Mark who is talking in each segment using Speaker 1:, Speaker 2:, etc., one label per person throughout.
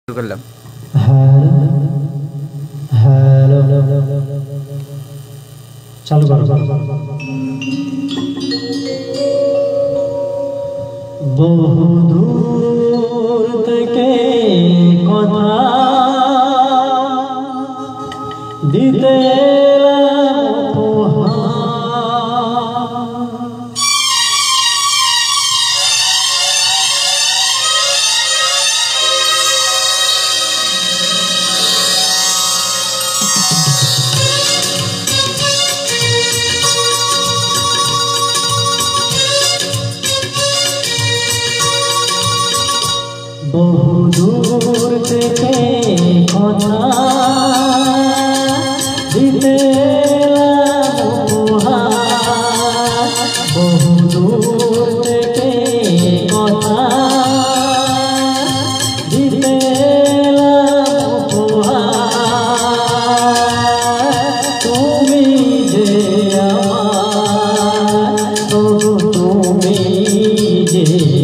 Speaker 1: করলাম।
Speaker 2: হ্যালো চালু করো। বহু দূর থেকে কথা দিতে বহু দূর থেকে কথা দিতে বহু দূর থেকে কথা দিতে তুমি যে আমার, তুমি যে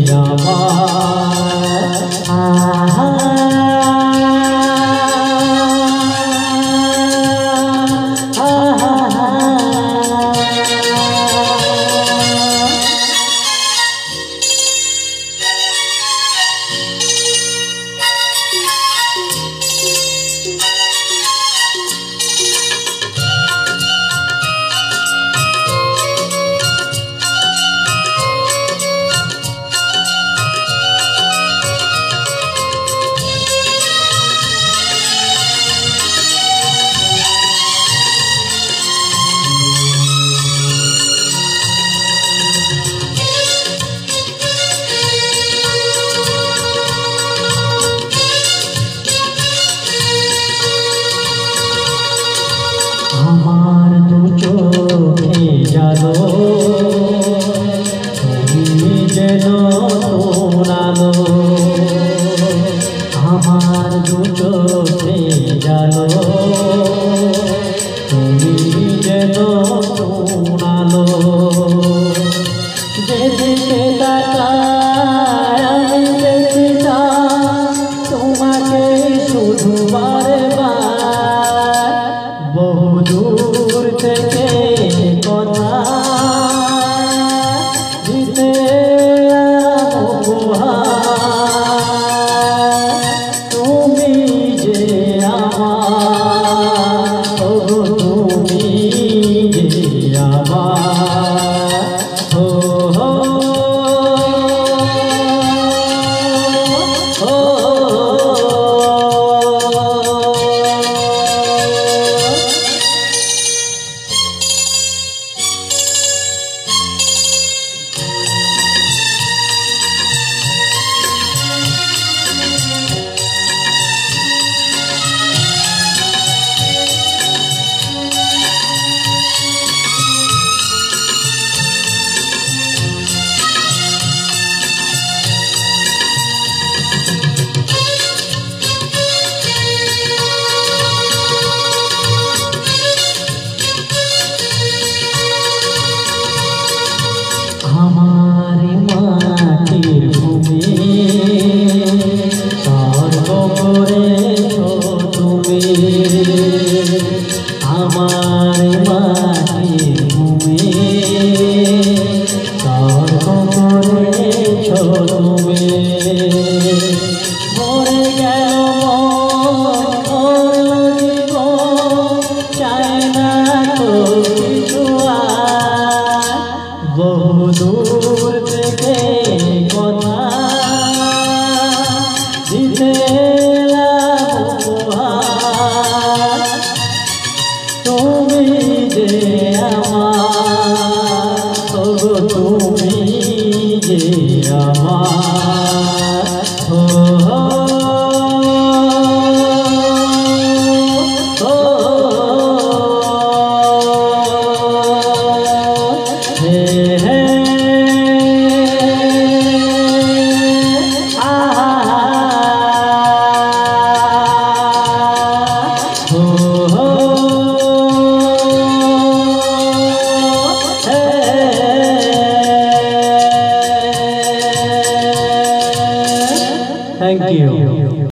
Speaker 2: আমার দু চোখে জানো তুমি যেন আলো, আমার দু চোখে জানো তুমি যেন আলো, যেদিকে তাকাই আমি দেখি না তোমাকে শুধু বারে বার। বহু দূর থেকে কথা দিতে তুমি যে আমার, তুমি যে আমার, আমার মাটির ভূমি স্বর্গ করেছ তুমি, আমার মাটির ভূমি স্বর্গ করেছ তুমি। মরে গেল চায় না তো কিছু আর, বহু দূর থেকে কথা দিতে